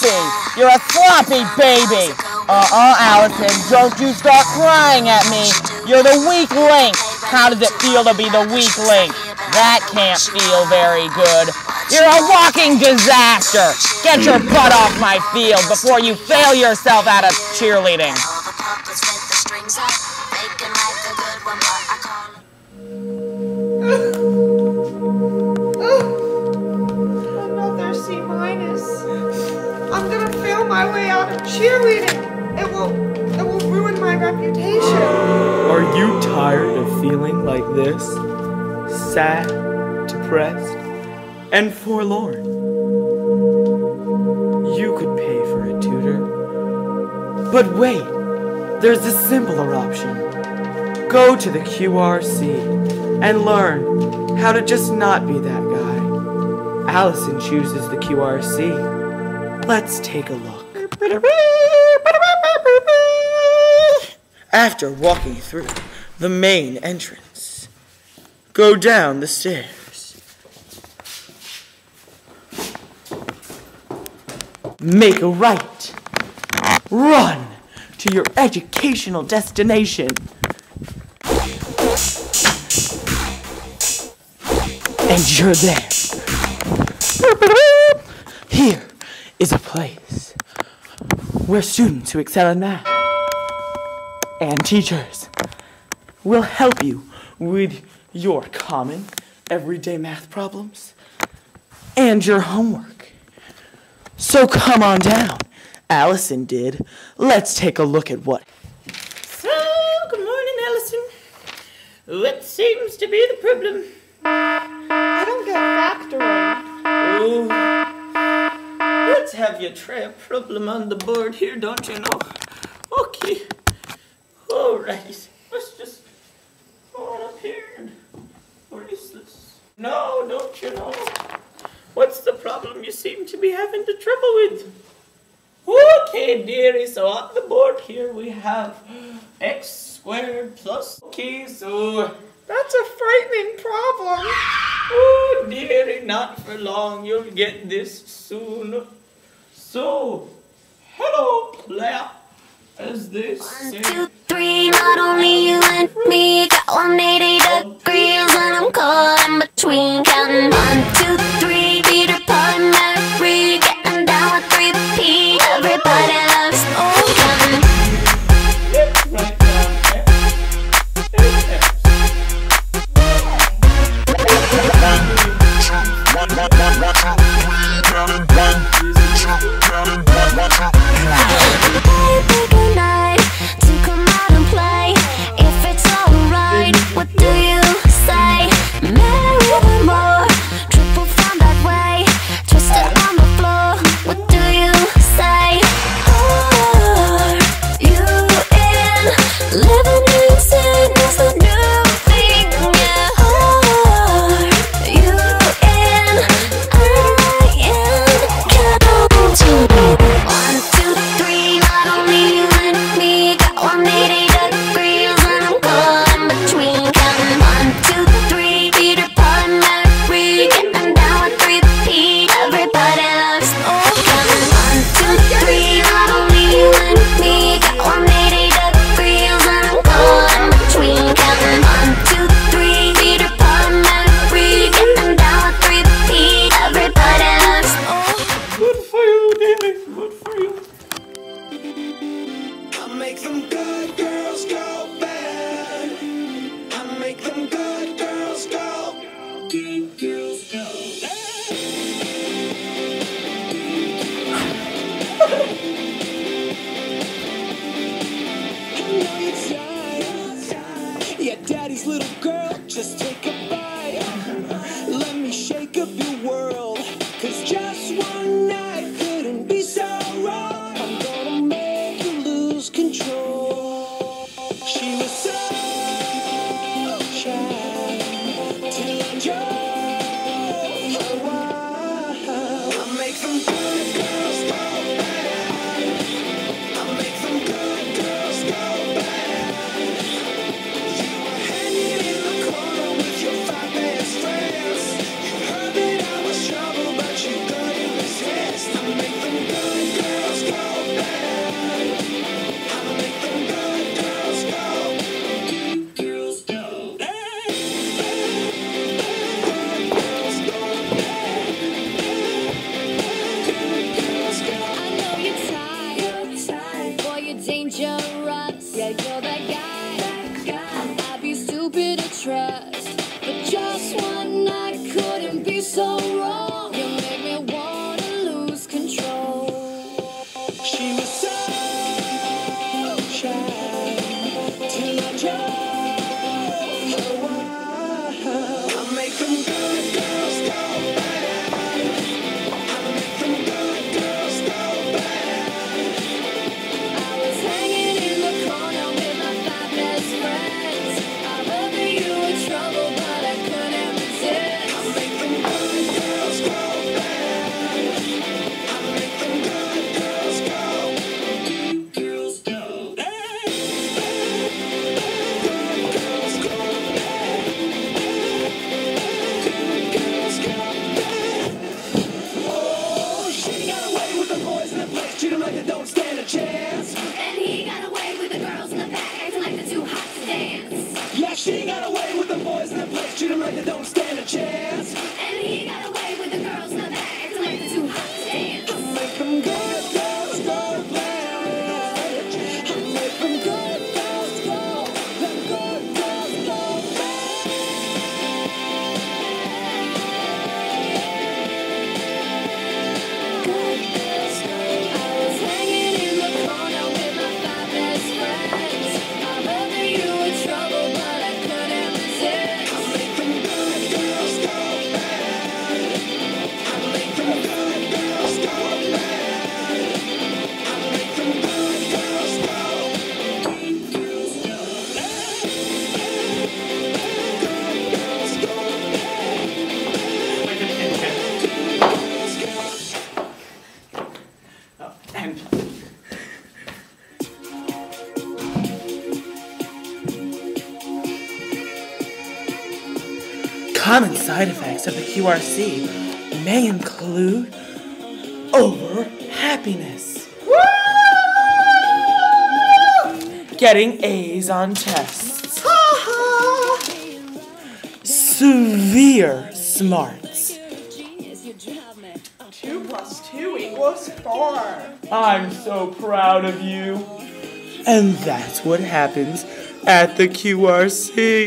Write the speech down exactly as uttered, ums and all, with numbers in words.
sloppy. You're a sloppy baby. Uh-uh, Allison, don't you start crying at me. You're the weak link. How does it feel to be the weak link? That can't feel very good. You're a walking disaster. Get your butt off my field before you fail yourself out of cheerleading. Another C minus. I'm gonna fail my way out of cheerleading. It will, it will ruin my reputation. Are you tired of feeling like this? Sad, depressed, and forlorn? You could pay for a tutor. But wait, there's a simpler option. Go to the Q R C and learn how to just not be that guy. Allison chooses the Q R C. Let's take a look. After walking through the main entrance, go down the stairs. Make a right. Run to your educational destination. And you're there. Here is a place where students who excel in math and teachers will help you with your common everyday math problems and your homework. So come on down. Allison did. Let's take a look at what. So, good morning, Allison. What seems to be the problem? I don't get factoring. Oh, let's have you try a problem on the board here, don't you know? Okay. Alrighty. Let's just go on up here. And what is this? No, don't you know? What's the problem you seem to be having the trouble with? Okay, dearie, so on the board here we have x squared plus. Okay, so That's a frightening problem. oh, dearie, not for long. You'll get this soon. So, hello, player, as they say. One, two, three, not only you and me got one hundred eighty degrees and I'm caught in between. Counting one, two, three, Peter Pan, Mary, getting down with three P. Everybody loves oh, counting. It's right down there. It's X. Hey, pick a night to come out and play. If it's alright, what do you say? Marry them more, triple fun that way. Twist it on the floor, what do you say? Are you in? Living in sin is the new thing, yeah. Are you in? I am. Count to one, two, three. Not only you and me got one hundred eighty degrees and I'm caught in between. Counting one, two, three. Peter Pan, Mary, getting down with three P. Everybody loves oh, counting one, two, three. Not only you and me got one hundred eighty degrees and I'm caught in between. Counting one, two, three. Peter Pan, Mary, getting down with three P. Everybody loves oh. Good for you, dearie. Good for you. I make them good girls go bad. I make them good girls go. Good girls go I know you're tired. Yeah, daddy's little girl, just take a bite. Let me shake up your world. Cause just one night couldn't be so wrong. I'm gonna make you lose control. She was so shy till I drove her wild. I make them good girls go bad. I make them good girls go bad. I was hanging in the corner with my five best friends. I heard that you were trouble, but I couldn't resist. I make them good girls go bad. I make them good girls go. Good girls go bad. Good girls go bad. Good girls go bad. Oh, she got away with the boys in the place. Treat 'em like they don't stand a chance. And he got away with the girls in the back, acting like they're too hot to dance. Yeah, she got away with the boys in the place. Treat 'em like they don't stand a chance. And he got away with the girls in the back, acting like they're too hot to dance. I make them good girls go bad. I make them good girls go. The good girls go bad. Good girls go. I was hanging in the corner with my five best friends. I heard that you were trouble, but I couldn't resist. I make them good girls go bad. I make them good girls go bad. I make them good girls go. Good girls go bad. Good girls go bad. Girls go. And common side effects of the Q R C may include over happiness, getting A's on tests, severe smarts. Two plus two equals four. I'm so proud of you. And that's what happens at the Q R C.